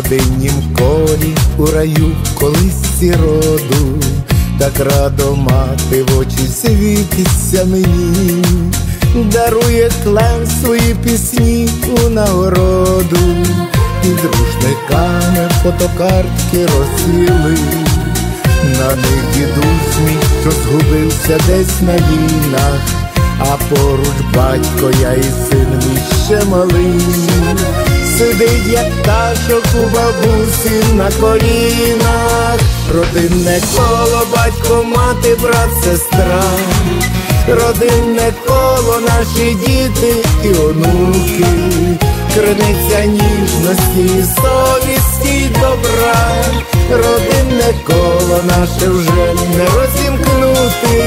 родиннім колі у раю колисці роду, так радо мати в очі світиться мені, дарує клен свої пісні у нагороду, під рушниками фотокартки розцвіли. На них дідусь мій, що згубився десь на війнах, а поруч батько, я і син мій ще малий. Сидить, як пташок у бабусі на колінах, родинне коло, батько, мати, брат, сестра. Родинне коло, наші діти і онуки, криниця ніжності, совісті й добра. Родинне коло наше вже не розімкнути.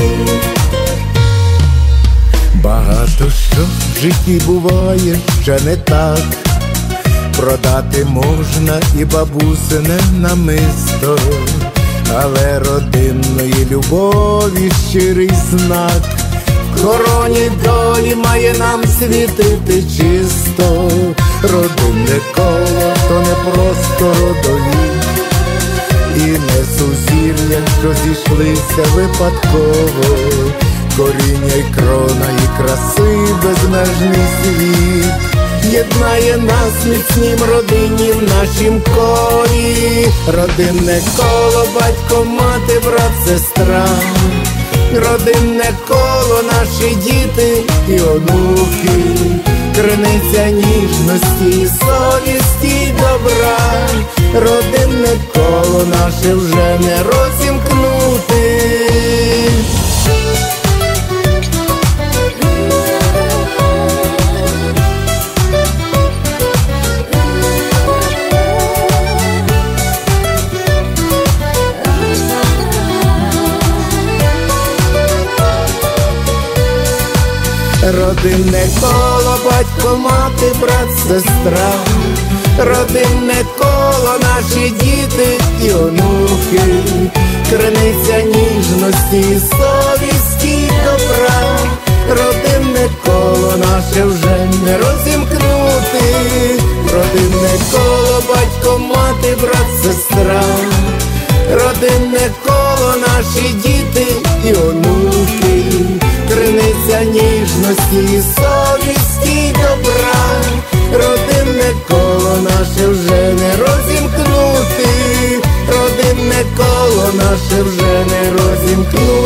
Багато що в житті буває ще не так, продати можна і бабусине намисто, але родинної любові щирий знак в короні долі має нам світити чисто. Родинне коло то не просто родові, і не сузір'я, що зійшлися випадково, коріння й крона, і краси безмежний світ єднає нас міцнім родині в нашім колі. Родинне коло, батько, мати, брат, сестра. Родинне коло, наші діти і онуки, криниця ніжності, совісті й добра. Родинне коло наше вже не розімкнути. Родинне коло, батько, мати, брат, сестра. Родинне коло, наші діти і онуки, криниця ніжності, совісті й добра. Родинне коло наше вже не розімкнути. Родинне коло, батько, мати, брат, сестра. Родинне коло, наші діти і онуки, криниця ніжності, совісті й добра. Родинне коло наше вже не розімкнути. Родинне коло наше вже не розімкнути.